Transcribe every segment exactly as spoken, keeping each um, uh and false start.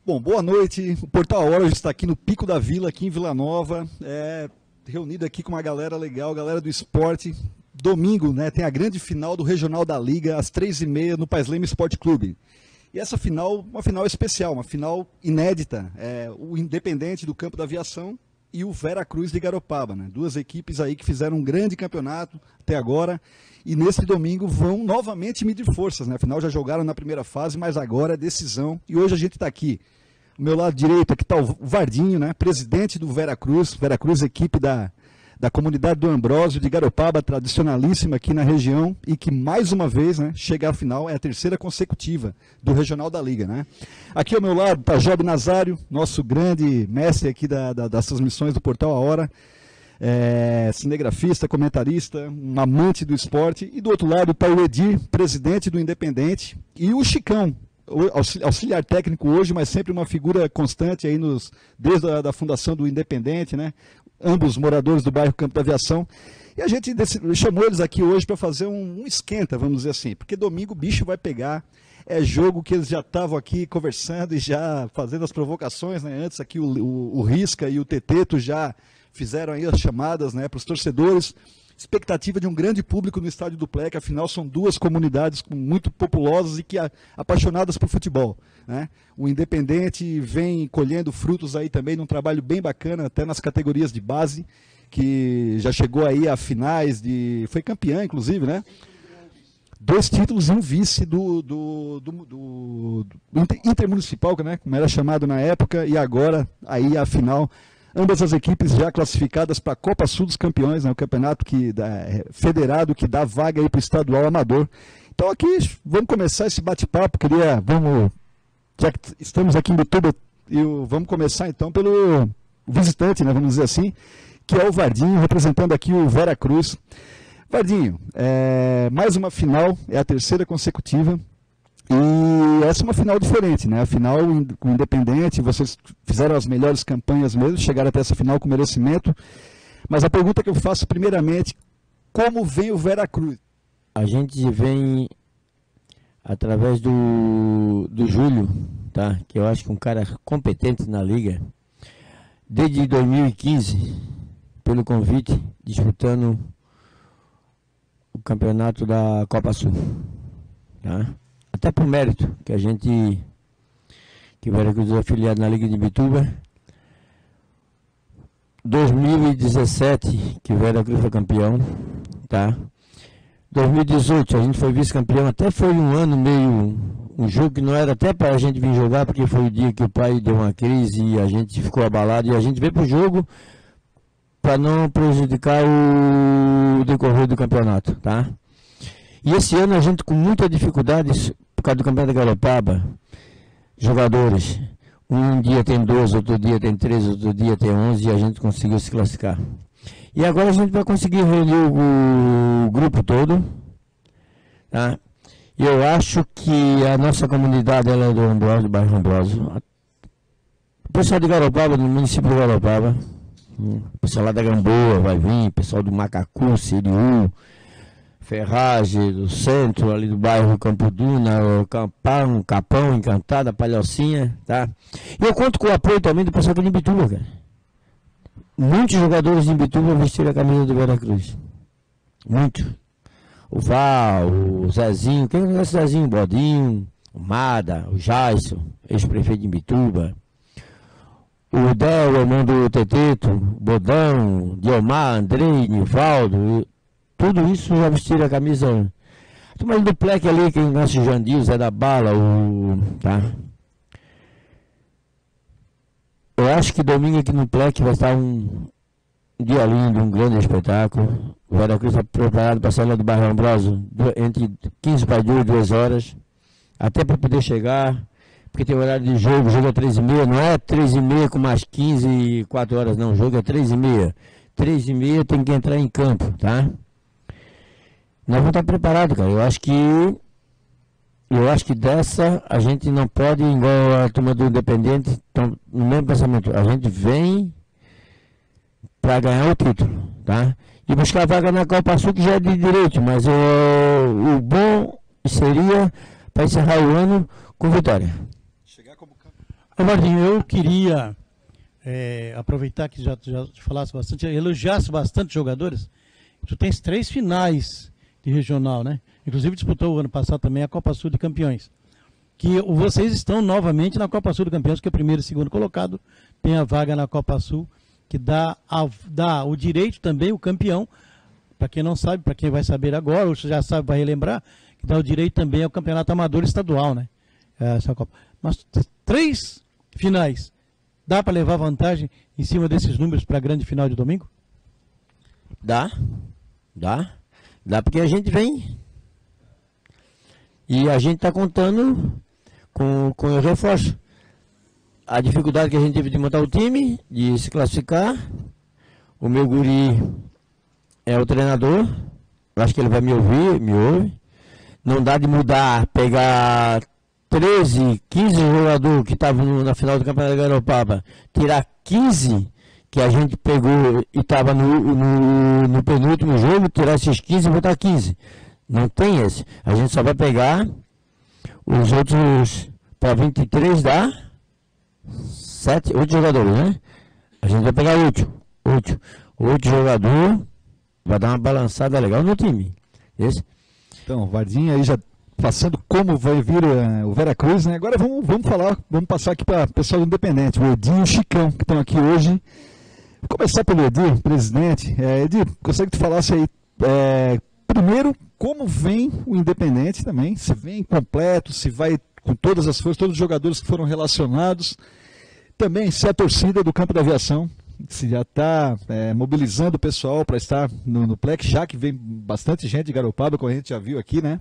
Bom, boa noite. O Portal A Hora está aqui no Pico da Vila, aqui em Vila Nova, é, reunido aqui com uma galera legal, galera do esporte. Domingo, né, tem a grande final do Regional da Liga, às três e meia, no Pais Leme Esporte Clube. E essa final, uma final especial, uma final inédita. É, o Independente do Campo da Aviação e o Vera Cruz de Garopaba, né? Duas equipes aí que fizeram um grande campeonato até agora. E nesse domingo vão novamente medir forças, né? Afinal já jogaram na primeira fase, mas agora é decisão. E hoje a gente está aqui. Do meu lado direito aqui está o Vardinho, né? Presidente do Vera Cruz. Vera Cruz, equipe da, da comunidade do Ambrósio de Garopaba, tradicionalíssima aqui na região e que mais uma vez, né, chega à final, é a terceira consecutiva do Regional da Liga, né? Aqui ao meu lado está Job Nazário, nosso grande mestre aqui da, da, das transmissões do Portal A Hora. É, cinegrafista, comentarista, um amante do esporte. E do outro lado está o Edir, presidente do Independente, e o Chicão, auxiliar técnico hoje, mas sempre uma figura constante aí nos, desde a da fundação do Independente, né? Ambos moradores do bairro Campo da Aviação. E a gente chamou eles aqui hoje para fazer um, um esquenta, vamos dizer assim, porque domingo o bicho vai pegar. É jogo que eles já estavam aqui conversando e já fazendo as provocações, né? Antes aqui o, o, o Risca e o Teteto já fizeram aí as chamadas, né, para os torcedores. Expectativa de um grande público no estádio do Plec, afinal são duas comunidades muito populosas e que apaixonadas por futebol, né? O Independente vem colhendo frutos aí também num trabalho bem bacana, até nas categorias de base, que já chegou aí a finais de... foi campeã, inclusive, né? Dois títulos e um vice do, do, do, do, do intermunicipal, né, como era chamado na época, e agora aí a final. Ambas as equipes já classificadas para a Copa Sul dos Campeões, né, o campeonato que dá, é, federado que dá vaga aí para o estadual amador. Então aqui vamos começar esse bate-papo. Queria, vamos, já que estamos aqui em Bituba, eu, vamos começar então pelo visitante, né, vamos dizer assim, que é o Vardinho, representando aqui o Vera Cruz. Vardinho, é, mais uma final, é a terceira consecutiva. E essa é uma final diferente, né? A final com o Independente, vocês fizeram as melhores campanhas mesmo, chegaram até essa final com merecimento. Mas a pergunta que eu faço primeiramente, como vem o Vera Cruz? A gente vem através do, do Júlio, tá? Que eu acho que é um cara competente na liga, desde dois mil e quinze, pelo convite, disputando o campeonato da Copa Sul, tá? Até por mérito, que a gente, que o Vera Cruz é afiliado na Liga de Bituba. dois mil e dezessete, que o Vera Cruz foi campeão, tá? dois mil e dezoito, a gente foi vice-campeão, até foi um ano meio, um jogo que não era até para a gente vir jogar, porque foi o dia que o pai deu uma crise e a gente ficou abalado, e a gente veio para o jogo para não prejudicar o decorrer do campeonato, tá? E esse ano a gente com muita dificuldade, por causa do campeonato da Garopaba, jogadores, um dia tem doze, outro dia tem treze, outro dia tem onze, e a gente conseguiu se classificar. E agora a gente vai conseguir reunir o, o grupo todo, tá? E eu acho que a nossa comunidade, ela é do Ambrósio, do bairro Ambrósio. O pessoal de Garopaba, do município de Garopaba, o pessoal lá da Gamboa vai vir, o pessoal do Macacu, Siriú, Ferragem, do centro, ali do bairro Campo Duna, o Campão, Capão, Encantada, Palhocinha, tá? E eu conto com o apoio também do pessoal de Imbituba, cara. Muitos jogadores de Imbituba vestiram a camisa do Vera Cruz. Muito. O Val, o Zezinho, quem conhece o Zezinho? O Bodinho, o Mada, o Jaison, ex-prefeito de Imbituba. O Del, o irmão do Teteto, Bodão, Diomar, Andrei, Nivaldo, tudo isso já vestiram a camisa. Mas do Plec ali, quem conhece o Jandil, Zé da Bala, o... tá? Eu acho que domingo aqui no Plec vai estar um, um dia lindo, um grande espetáculo. O Vera Cruz está preparado para sair lá do bairro Ambrósio, entre quinze para duas, duas horas, até para poder chegar, porque tem horário de jogo, o jogo é três e meia, não é três e meia com mais quinze e quatro horas, não, o jogo é três e meia. três e meia tem que entrar em campo, tá? Nós vamos estar preparados, cara. Eu acho que eu acho que dessa a gente não pode, igual a turma do Independente, então, no mesmo pensamento, a gente vem para ganhar o título, tá? E buscar a vaga na Copa Sul, que já é de direito, mas o, o bom seria para encerrar o ano com vitória. Chegar como campeão. Vardinho, eu queria é, aproveitar que já, já falasse bastante, elogiasse bastante jogadores. Tu tens três finais de regional, né? Inclusive disputou o ano passado também a Copa Sul de Campeões. Que vocês estão novamente na Copa Sul de Campeões, que é o primeiro e segundo colocado tem a vaga na Copa Sul, que dá, a, dá o direito também, o campeão, para quem não sabe, para quem vai saber agora, ou já sabe, vai relembrar, que dá o direito também ao Campeonato Amador Estadual, né? Essa Copa. Mas três finais, dá para levar vantagem em cima desses números para a grande final de domingo? Dá, dá, dá porque a gente vem e a gente está contando com, com o reforço. A dificuldade que a gente teve de montar o time, de se classificar, o meu guri é o treinador, eu acho que ele vai me ouvir, me ouve. Não dá de mudar, pegar treze, quinze jogadores que estavam na final do Campeonato Garopaba, tirar quinze que a gente pegou e estava no, no, no penúltimo jogo, tirar esses quinze e botar quinze. Não tem esse. A gente só vai pegar os outros para vinte e três dá sete, oito jogadores, né? A gente vai pegar oito. oito. oito jogadores vai dar uma balançada legal no time. Esse. Então, Vardinho aí já passando como vai vir uh, o Veracruz, né? Agora vamos, vamos falar, vamos passar aqui para o pessoal do Independente, o Edir e o Chicão, que estão aqui hoje. Vou começar pelo Edir, presidente. É, Edir, gostaria que tu falasse aí, é, primeiro, como vem o Independente também, se vem completo, se vai com todas as forças, todos os jogadores que foram relacionados. Também, se a torcida do Campo da Aviação, se já está é, mobilizando o pessoal para estar no, no Plec, já que vem bastante gente de Garopaba, como a gente já viu aqui, né?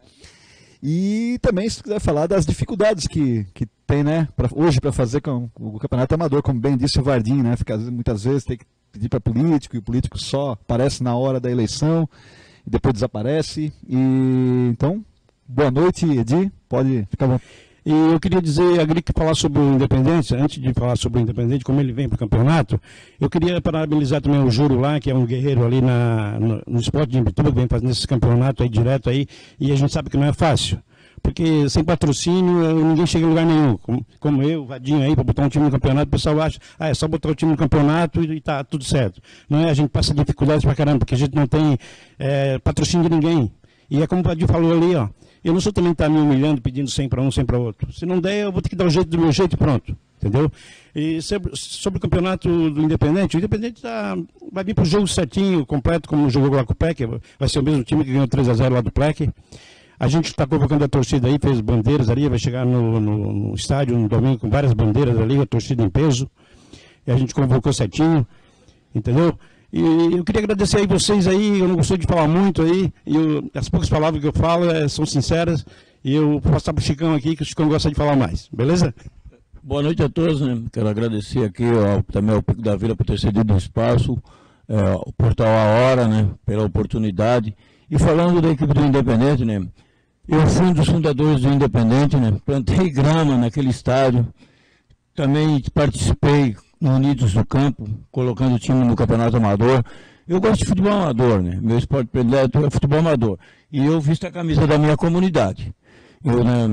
E também, se quiser falar das dificuldades que, que tem, né, pra, hoje para fazer com o Campeonato Amador, como bem disse o Vardinho, né? Fica, muitas vezes tem que pedir para político, e o político só aparece na hora da eleição e depois desaparece. E então, boa noite, Edir, pode ficar bom. E eu queria dizer, a Gric falar sobre o Independente, antes de falar sobre o Independente, como ele vem para o campeonato, eu queria parabenizar também o Júlio lá, que é um guerreiro ali na, no, no esporte de Imbituba, que vem fazendo esse campeonato aí direto aí, e a gente sabe que não é fácil, porque sem patrocínio ninguém chega em lugar nenhum, como, como eu, o Vadinho aí, para botar um time no campeonato, o pessoal acha, ah, é só botar o time no campeonato e, e tá tudo certo. Não é, a gente passa dificuldades pra caramba, porque a gente não tem é, patrocínio de ninguém. E é como o Vadinho falou ali, ó, eu não sou também estar me humilhando, pedindo cem para um, cem para outro. Se não der, eu vou ter que dar o jeito do meu jeito e pronto. Entendeu? E sobre, sobre o campeonato do Independente, o Independente tá, vai vir para o jogo certinho, completo, como jogou lá com o Plec. Vai ser o mesmo time que ganhou três a zero lá do Plec. A gente está convocando a torcida aí, fez bandeiras ali, vai chegar no, no, no estádio no domingo com várias bandeiras ali, a torcida em peso. E a gente convocou certinho, entendeu? E eu queria agradecer aí vocês aí, eu não gosto de falar muito aí, e eu, as poucas palavras que eu falo é, são sinceras, e eu vou passar para o Chicão aqui, que o Chicão gosta de falar mais, beleza? Boa noite a todos, né? Quero agradecer aqui ó, também ao Pico da Vila por ter cedido o espaço, é, o Portal A Hora, né, pela oportunidade. E falando da equipe do Independente, né, eu fui um dos fundadores do Independente, né, plantei grama naquele estádio, também participei no Unidos do Campo, colocando o time no Campeonato Amador. Eu gosto de futebol amador, né? Meu esporte predileto é futebol amador. E eu visto a camisa da minha comunidade. Eu, né,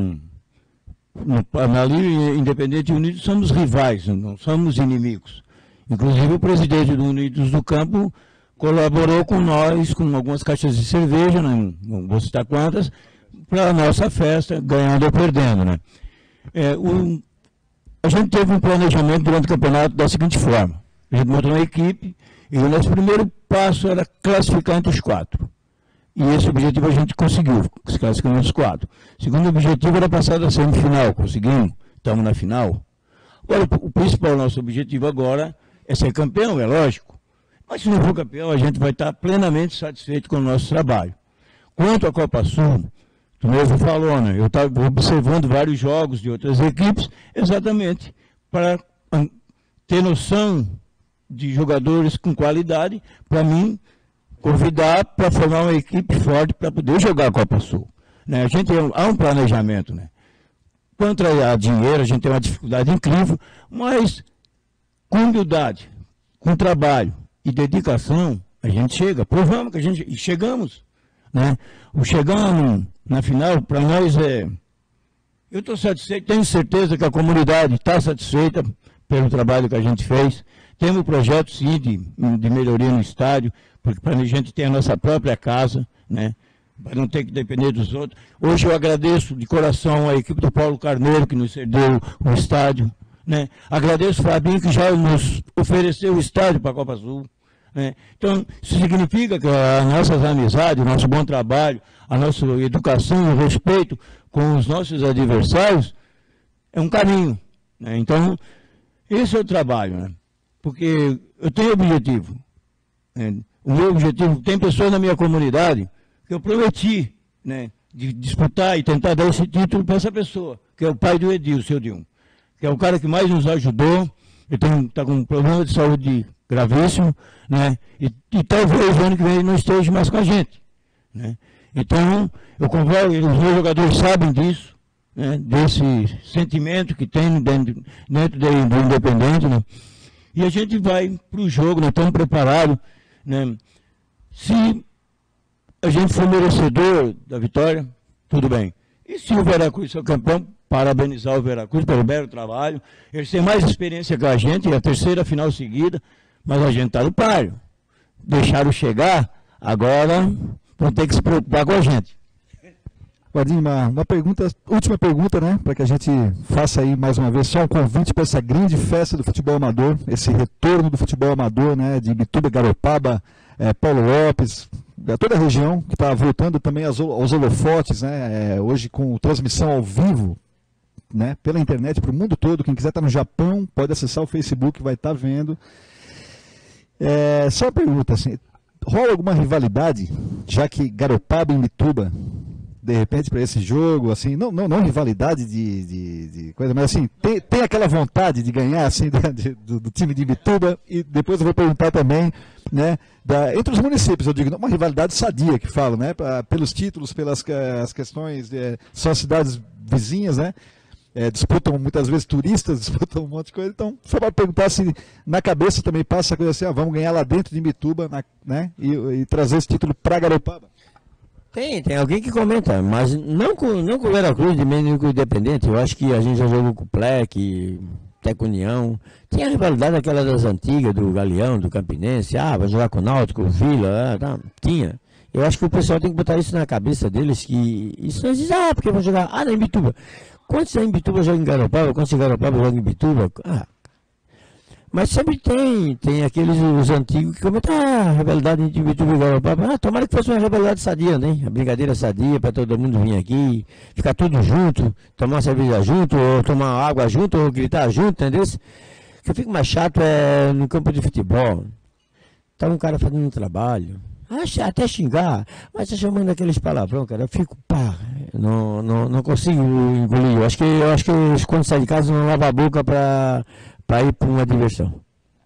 no, ali, Independente e Unidos, somos rivais, não somos inimigos. Inclusive, o presidente do Unidos do Campo colaborou com nós, com algumas caixas de cerveja, né? Não vou citar quantas, para a nossa festa, ganhando ou perdendo, né? É, o, A gente teve um planejamento durante o campeonato da seguinte forma. A gente montou uma equipe e o nosso primeiro passo era classificar entre os quatro. E esse objetivo a gente conseguiu, se classificar entre os quatro. O segundo objetivo era passar da semifinal, conseguimos, estamos na final. Agora, o principal nosso objetivo agora é ser campeão, é lógico. Mas se não for campeão, a gente vai estar plenamente satisfeito com o nosso trabalho. Quanto à Copa Sul, tu mesmo falou, né? Eu estava observando vários jogos de outras equipes, exatamente para ter noção de jogadores com qualidade, para mim, convidar para formar uma equipe forte para poder jogar a Copa Sul. Né? A gente há um planejamento, né? Quanto a dinheiro, a gente tem uma dificuldade incrível, mas com humildade, com trabalho e dedicação, a gente chega. Provamos que a gente chegamos. Né? O chegando na final, para nós, é, Eu estou satisfeito, tenho certeza que a comunidade está satisfeita pelo trabalho que a gente fez. Temos projetos, sim, de, de melhoria no estádio, porque para a gente ter a nossa própria casa, né? Para não ter que depender dos outros. Hoje eu agradeço de coração a equipe do Paulo Carneiro, que nos cedeu o estádio, né? Agradeço o Fabinho, que já nos ofereceu o estádio para a Copa Azul. Né? Então, isso significa que as nossas amizades, o nosso bom trabalho, a nossa educação, o respeito com os nossos adversários, é um caminho. Né? Então, esse é o trabalho, né? Porque eu tenho objetivo. Né? O meu objetivo, tem pessoas na minha comunidade que eu prometi, né, de disputar e tentar dar esse título para essa pessoa, que é o pai do Edil, o seu Dilma, que é o cara que mais nos ajudou. Ele está com um problema de saúde gravíssimo, né? E, e talvez o ano que vem ele não esteja mais com a gente. Né? Então, eu convoco, os meus jogadores sabem disso, né? Desse sentimento que tem dentro, dentro do, do Independente, né? E a gente vai para o jogo, nós estamos preparados, né? Se a gente for merecedor da vitória, tudo bem. E se o Veracruz for campeão, parabenizar o Veracruz pelo belo trabalho. Eles têm mais experiência que a gente, é a terceira final seguida, mas a gente está no páreo. Deixaram chegar, agora vão ter que se preocupar com a gente. Guardinho, uma, uma pergunta, última pergunta, né, para que a gente faça aí mais uma vez só um convite para essa grande festa do futebol amador, esse retorno do futebol amador, né, de Imbituba, Garopaba, é, Paulo Lopes, toda a região que está voltando também aos, aos holofotes, né, é, hoje com transmissão ao vivo, né, pela internet para o mundo todo. Quem quiser estar tá no Japão pode acessar o Facebook, vai estar tá vendo. É, só uma pergunta, assim, rola alguma rivalidade, já que Garopaba e Imbituba, de repente, para esse jogo, assim, não, não, não rivalidade de, de, de coisa, mas assim, tem, tem aquela vontade de ganhar, assim, de, de, do, do time de Imbituba, e depois eu vou perguntar também, né, da, entre os municípios, eu digo, uma rivalidade sadia que falo, né, pra, pelos títulos, pelas as questões, é, são cidades vizinhas, né, é, disputam muitas vezes turistas, disputam um monte de coisa, então, só para perguntar se na cabeça também passa a coisa assim, ah, vamos ganhar lá dentro de Imbituba, na, né, e, e trazer esse título para Garopaba. Tem, tem alguém que comenta, mas não com, não com o Veracruz, nem com o Independente. Eu acho que a gente já jogou com o Plec, até com o União. Tinha a rivalidade aquela das antigas, do Galeão, do Campinense. Ah, vai jogar com o Náutico, o Vila. Ah, tá. Tinha. Eu acho que o pessoal tem que botar isso na cabeça deles, que isso não existe. Ah, porque vão jogar. Ah, na Imbituba. Quantos em Imbituba joga em Garopaba? Quantos em Garopaba joga em Imbituba? Ah. Mas sempre tem, tem aqueles os antigos que comentam, ah, a rivalidade de Imbituba e Garopaba. Ah, tomara que fosse uma rivalidade sadia, né? A brincadeira sadia para todo mundo vir aqui, ficar tudo junto, tomar uma cerveja junto, ou tomar água junto, ou gritar junto, entendeu? O que fica mais chato é no campo de futebol. Tá um cara fazendo um trabalho, até xingar, mas tá chamando aqueles palavrão, cara. Eu fico, pá, não, não, não consigo engolir. Eu acho que, eu acho que quando sai de casa não lava a boca para para ir para uma diversão.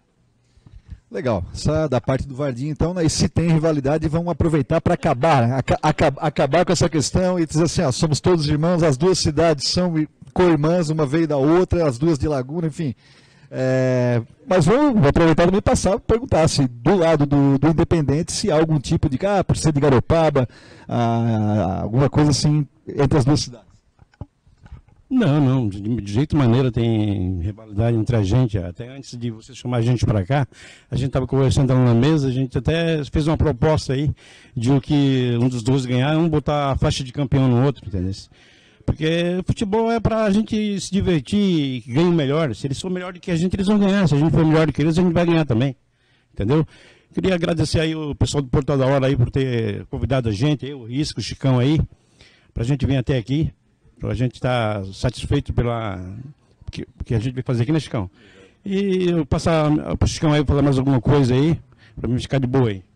Legal, essa da parte do Vardinho, então, né, e se tem rivalidade, vamos aproveitar para acabar, aca aca acabar com essa questão e dizer assim, ó, somos todos irmãos, as duas cidades são co-irmãs, uma veio da outra, as duas de Laguna, enfim. É, mas vou, vou aproveitar também passar perguntar se do lado do, do Independente, se há algum tipo de, ah, por ser de Garopaba, ah, alguma coisa assim entre as duas cidades. Não, não, de, de jeito maneira tem rivalidade entre a gente. Até antes de você chamar a gente para cá, a gente estava conversando lá na mesa, a gente até fez uma proposta aí de o que um dos dois ganhar, um botar a faixa de campeão no outro, entendeu? Porque futebol é para a gente se divertir e ganhar melhor. Se eles for melhor do que a gente, eles vão ganhar. Se a gente for melhor do que eles, a gente vai ganhar também, entendeu? Queria agradecer aí o pessoal do Portal da Hora aí por ter convidado a gente, eu, o Risco, o Chicão aí, para a gente vir até aqui. A gente está satisfeito pela que, que a gente vai fazer aqui, né, Chicão? E eu passar para o Chicão aí falar mais alguma coisa aí, para mim ficar de boa aí.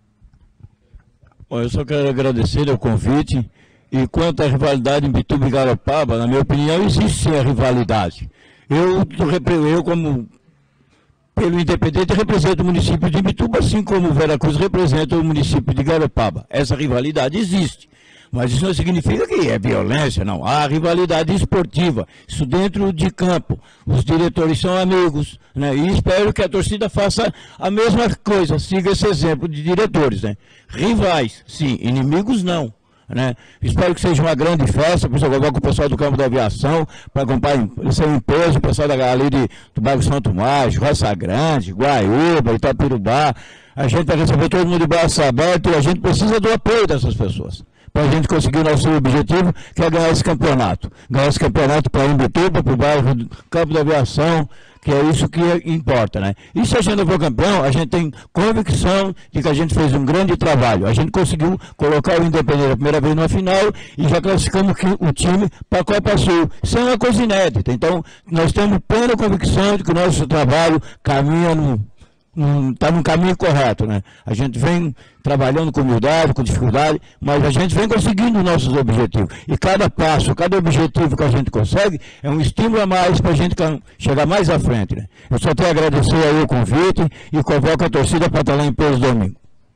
Bom, eu só quero agradecer o convite. E quanto à rivalidade em Imbituba e Garopaba, na minha opinião, existe sim a rivalidade. Eu, eu como pelo Independente, represento o município de Imbituba, assim como o Veracruz representa o município de Garopaba. Essa rivalidade existe. Mas isso não significa que é violência, não. Há rivalidade esportiva, isso dentro de campo. Os diretores são amigos, né? E espero que a torcida faça a mesma coisa, siga esse exemplo de diretores, né? Rivais, sim, inimigos não. né? Espero que seja uma grande festa, para convocar com o pessoal do campo da aviação, para acompanhar seu empresa, o pessoal da ali de, do bairro Santo Tomás, Roça Grande, Guaiúba, Itapirubá. A gente vai receber todo mundo de braços abertos e a gente precisa do apoio dessas pessoas, para a gente conseguir o nosso objetivo, que é ganhar esse campeonato. Ganhar esse campeonato para Imbituba, para o bairro do campo da aviação, que é isso que importa, né? E se a gente for campeão, a gente tem convicção de que a gente fez um grande trabalho. A gente conseguiu colocar o Independente a primeira vez na final e já classificamos o time para a Copa Sul. Isso é uma coisa inédita. Então, nós temos plena convicção de que o nosso trabalho caminha no... está no caminho correto, né? A gente vem trabalhando com humildade, com dificuldade, mas a gente vem conseguindo nossos objetivos. E cada passo, cada objetivo que a gente consegue é um estímulo a mais para a gente chegar mais à frente, né? Eu só tenho a agradecer aí o convite e convoco a torcida para estar lá em Peso domingo.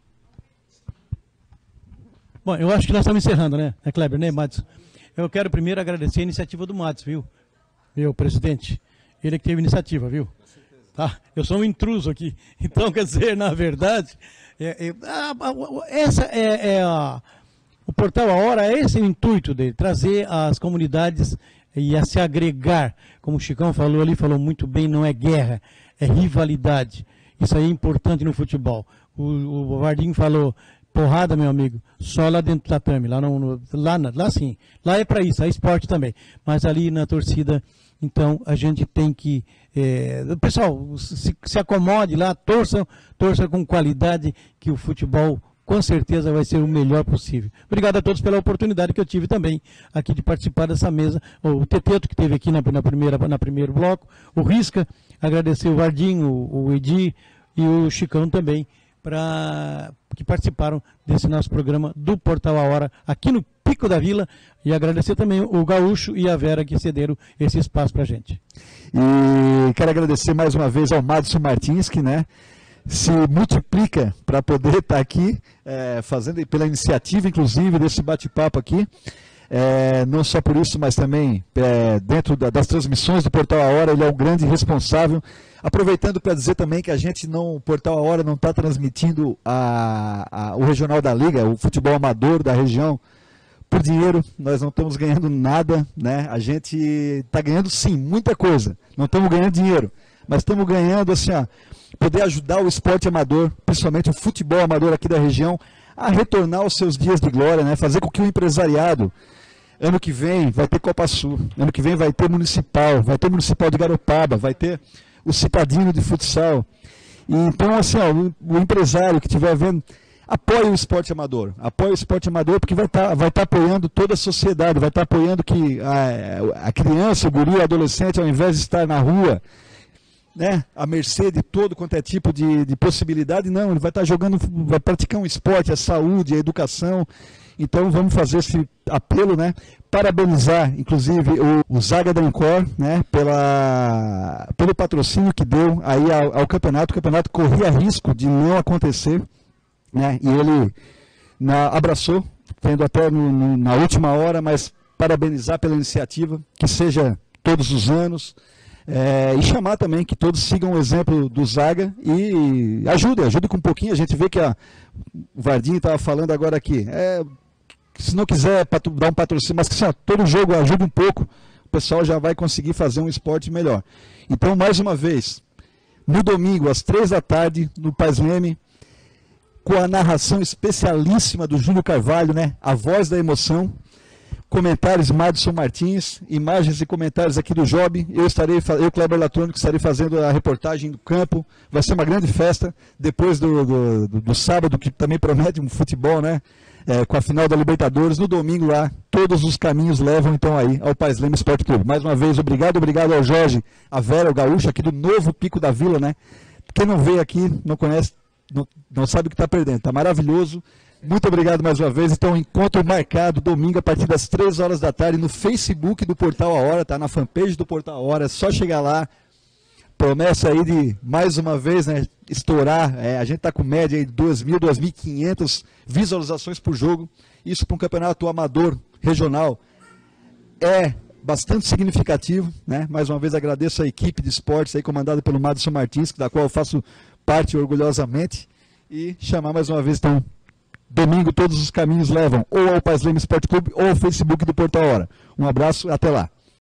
Bom, eu acho que nós estamos encerrando, né, é Kleber, né, Matos? Eu quero primeiro agradecer a iniciativa do Matos, viu? Meu presidente, ele que teve iniciativa, viu? Tá? Eu sou um intruso aqui, então quer dizer, na verdade, é, é, a, a, essa é, é a, o Portal A Hora, é esse o intuito dele, trazer as comunidades e a se agregar, como o Chicão falou ali, falou muito bem, não é guerra, é rivalidade, isso aí é importante no futebol. O, o Vardinho falou, porrada, meu amigo, só lá dentro do tatame, lá, no, no, lá, lá sim, lá é para isso, é esporte também, mas ali na torcida. Então, a gente tem que... É, pessoal, se, se acomode lá, torça, torça com qualidade, que o futebol, com certeza, vai ser o melhor possível. Obrigado a todos pela oportunidade que eu tive também aqui de participar dessa mesa. O Teteto, que esteve aqui na, na, primeira, na primeiro bloco, o Risca, agradecer o Vardinho, o, o Edi e o Chicão também, pra, que participaram desse nosso programa do Portal A Hora, aqui no Pico da Vila, e agradecer também o Gaúcho e a Vera que cederam esse espaço para a gente. E quero agradecer mais uma vez ao Madison Martins, que, né, se multiplica para poder estar tá aqui, é, fazendo pela iniciativa, inclusive, desse bate-papo aqui. É, não só por isso, mas também é, dentro da, das transmissões do Portal A Hora, ele é um grande responsável. Aproveitando para dizer também que a gente não, o Portal A Hora não está transmitindo a, a, o Regional da Liga, o futebol amador da região, por dinheiro. Nós não estamos ganhando nada, né? A gente está ganhando sim, muita coisa. Não estamos ganhando dinheiro, mas estamos ganhando assim, ó, poder ajudar o esporte amador, principalmente o futebol amador aqui da região, a retornar aos seus dias de glória, né? Fazer com que o empresariado, ano que vem vai ter Copa Sul, ano que vem vai ter Municipal, vai ter Municipal de Garopaba, vai ter o Citadino de futsal. E, então, assim, ó, o, o empresário que estiver vendo, apoie o esporte amador, apoie o esporte amador, porque vai estar vai tá apoiando toda a sociedade, vai estar tá apoiando que a, a criança, o guri, o adolescente, ao invés de estar na rua, né, à mercê de todo quanto é tipo de, de possibilidade, não, ele vai estar tá jogando, vai praticar um esporte, a saúde, a educação. Então vamos fazer esse apelo, né? Parabenizar, inclusive, o, o Zaga da Ancor, né? Pela, pelo patrocínio que deu aí ao, ao campeonato. O campeonato corria risco de não acontecer, né? E ele na, abraçou, tendo até no, no, na última hora, mas parabenizar pela iniciativa, que seja todos os anos. É, e chamar também que todos sigam o exemplo do Zaga e ajude, ajude com um pouquinho. A gente vê que a, o Vardinho estava falando agora aqui, é, se não quiser dar um patrocínio, mas que assim, todo jogo ajude um pouco, o pessoal já vai conseguir fazer um esporte melhor. Então, mais uma vez, no domingo, às três da tarde, no Paz Leme, com a narração especialíssima do Júlio Carvalho, né, a voz da emoção. Comentários Madison Martins, imagens e comentários aqui do Job. Eu estarei, eu, Kleber Latrônico, estarei fazendo a reportagem do campo. Vai ser uma grande festa, depois do, do, do, do sábado, que também promete um futebol, né? É, com a final da Libertadores. No domingo lá, todos os caminhos levam então aí ao Paz Leme Esporte Clube. Mais uma vez, obrigado, obrigado ao Jorge, a Vera, o Gaúcho, aqui do novo Pico da Vila, né? Quem não veio aqui, não conhece, não, não sabe o que está perdendo. Está maravilhoso. Muito obrigado mais uma vez. Então, encontro marcado domingo a partir das três horas da tarde no Facebook do Portal A Hora, tá? Na fanpage do Portal A Hora, é só chegar lá. Promessa aí de, mais uma vez, né, estourar. É, a gente está com média aí de duas mil, duas mil e quinhentas visualizações por jogo. Isso para um campeonato amador regional é bastante significativo, né? Mais uma vez agradeço a equipe de esportes aí comandada pelo Madison Martins, da qual eu faço parte orgulhosamente. E chamar mais uma vez, então, Domingo todos os caminhos levam ou ao Paz Leme Esporte Clube ou ao Facebook do Porto a Hora. Um abraço e até lá.